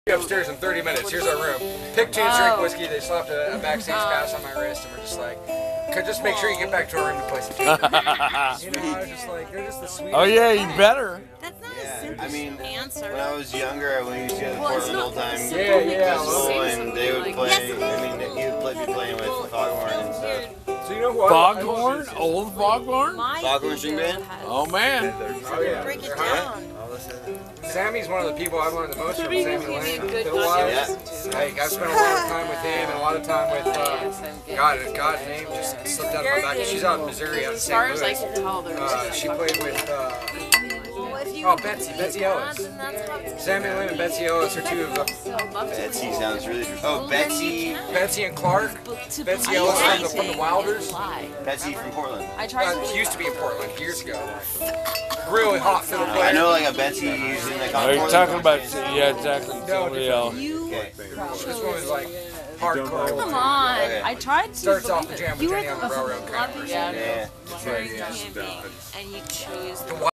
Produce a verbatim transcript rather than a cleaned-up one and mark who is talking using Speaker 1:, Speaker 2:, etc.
Speaker 1: Upstairs in thirty minutes. Here's our room. Pick, change, drink whiskey. They slapped a, a backstage pass on my wrist, and we're just like, could just make sure you get back to our room to play some tape. You know, I was just like, they're just the sweetest.
Speaker 2: Oh yeah, you better.
Speaker 3: That's not
Speaker 4: Yeah,
Speaker 3: a simple
Speaker 4: I mean,
Speaker 3: answer.
Speaker 4: when I was younger, I went to the
Speaker 3: Well, it's
Speaker 4: Portland
Speaker 3: not
Speaker 4: old time
Speaker 3: simple
Speaker 1: Yeah, yeah,
Speaker 4: festival,
Speaker 3: because
Speaker 4: and they would
Speaker 3: like-
Speaker 4: play.
Speaker 3: Yes, it is.
Speaker 4: I mean, he would play, be playing with Foghorn and stuff.
Speaker 1: So you know who I-
Speaker 2: Foghorn? Old Foghorn?
Speaker 3: My
Speaker 4: Foghorn string
Speaker 3: ego
Speaker 4: band?
Speaker 3: has-
Speaker 2: Oh man.
Speaker 1: Oh yeah.
Speaker 3: Break it
Speaker 1: They're hot.
Speaker 3: down.
Speaker 1: Sammy's one of the people I've learned the most from. Sammy Lane.
Speaker 5: good
Speaker 1: Fiddle-wise.
Speaker 4: Yeah.
Speaker 1: Like I've spent a lot of time with him and a lot of time with uh, God. God's name just slipped out of my back. She's out in Missouri, out in
Speaker 5: As far
Speaker 1: Saint
Speaker 5: as I
Speaker 1: Louis.
Speaker 5: can tell, there's
Speaker 1: Uh, she played with uh,
Speaker 3: Well, if you
Speaker 1: oh
Speaker 3: were
Speaker 1: Betsy,
Speaker 3: to
Speaker 1: Betsy
Speaker 3: be
Speaker 1: Ellis.
Speaker 3: blonde, then that's how it's-
Speaker 1: Sammy Lynn and Betsy Ellis are two of them.
Speaker 5: so I'd love to
Speaker 4: Betsy sounds really. Oh, Betsy.
Speaker 1: Betsy and Clark.
Speaker 3: to
Speaker 1: Betsy
Speaker 3: be
Speaker 1: Ellis from the,
Speaker 3: anything
Speaker 1: from the Wilders.
Speaker 3: is a lie.
Speaker 4: Betsy from Portland.
Speaker 5: I tried
Speaker 1: Uh,
Speaker 5: to
Speaker 1: she used to be in Portland years ago. Really hot fiddle player.
Speaker 4: I know like a Betsy who's in the.
Speaker 2: Are you talking about? Yeah, exactly.
Speaker 1: No,
Speaker 2: Somebody else.
Speaker 3: You
Speaker 4: Okay.
Speaker 1: This woman's like hardcore.
Speaker 3: come on.
Speaker 4: Okay.
Speaker 5: I tried to
Speaker 1: Starts off the
Speaker 5: believe
Speaker 1: jam
Speaker 5: it.
Speaker 1: with
Speaker 3: You
Speaker 1: Jenny
Speaker 3: were
Speaker 1: on the
Speaker 3: the
Speaker 1: railroad kind of
Speaker 3: loving
Speaker 1: person.
Speaker 4: Yeah.
Speaker 3: Where you can be, and you choose the